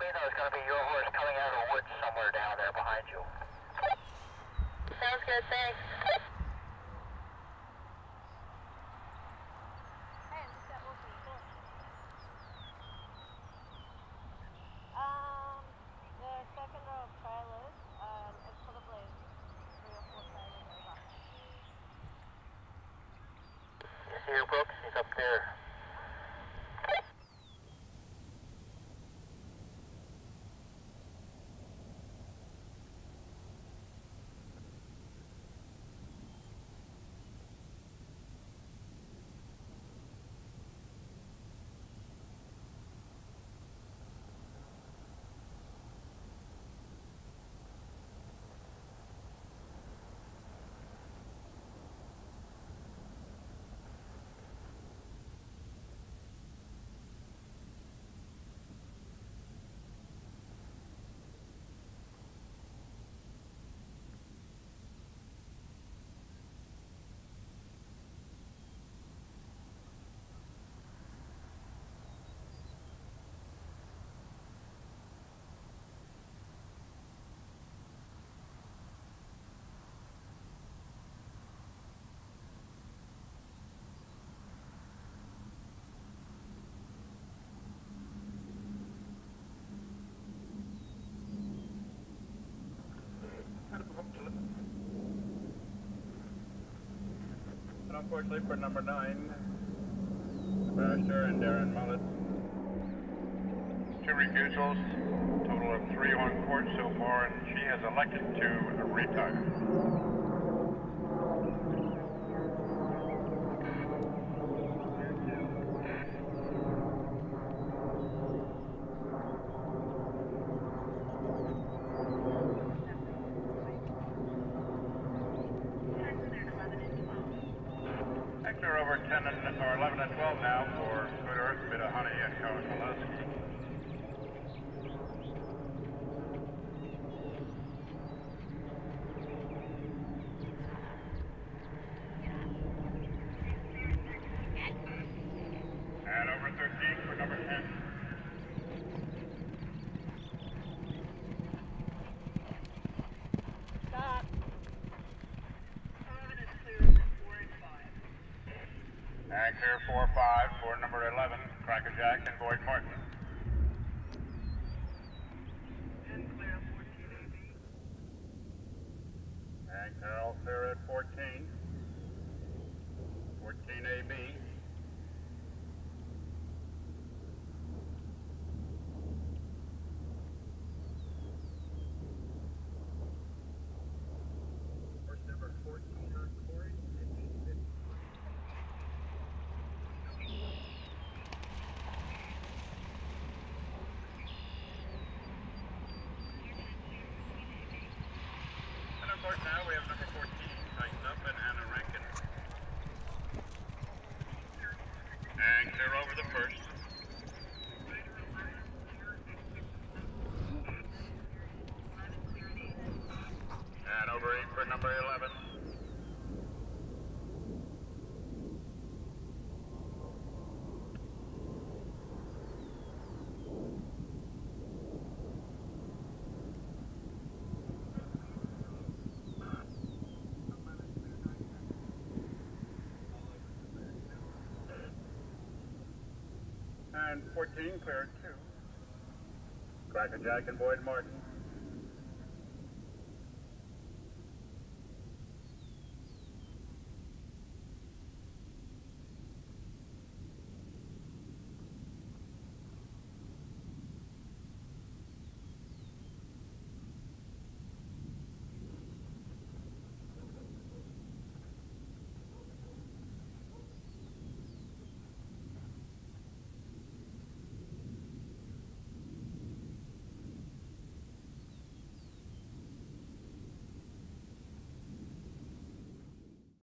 me though it's going to be your horse coming out of the woods somewhere down there behind you. Sounds good, thanks. The second row of trailers, it's probably 3 or 4 trailers over. You see her, Brooks? He's up there. And unfortunately for number 9, Barrister and Darren Mullet. 2 refusals, total of 3 on court so far, and she has elected to retire. Clear over 10 and, or 11 and 12 now for Good Earth, Bit of Honey, and Cohen Molesky. And over 13 for number 10. Stop. And clear 4-5 for number 11, Cracker Jack and Boyd Martin. And clear 14 AB. And Carol clear at 14. 14 AB. Horse number 14 on court. And of course now we have number 14, Tighten Up, and Anna Rankin. And clear over the first. And over 8 for number 11. And 14 clear at 2. Cracker Jack and Boyd Martin.